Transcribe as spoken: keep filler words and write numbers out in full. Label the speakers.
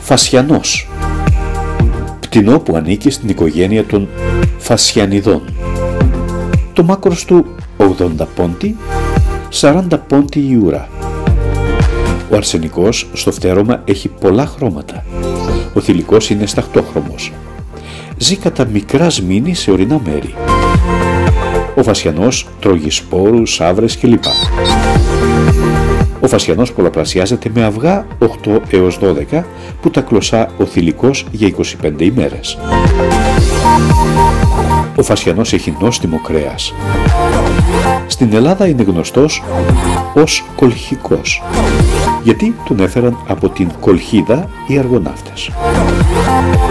Speaker 1: Φασιανός, πτηνό που ανήκει στην οικογένεια των Φασιανιδών. Το μάκρος του ογδόντα πόντι, σαράντα πόντι η ούρα. Ο αρσενικός στο φτερώμα έχει πολλά χρώματα. Ο θηλυκός είναι σταχτόχρωμος. Ζει κατά μικρά σμήνη σε ορεινά μέρη. Ο Φασιανός τρώγει σπόρους, άβρες κλπ. Ο Φασιανός πολλαπλασιάζεται με αυγά οκτώ έως δώδεκα που τα κλωσσά ο θηλυκός για είκοσι πέντε ημέρες. Ο Φασιανός έχει νόστιμο κρέας. Στην Ελλάδα είναι γνωστός ως κολχικός, γιατί τον έφεραν από την Κολχίδα οι αργοναύτες.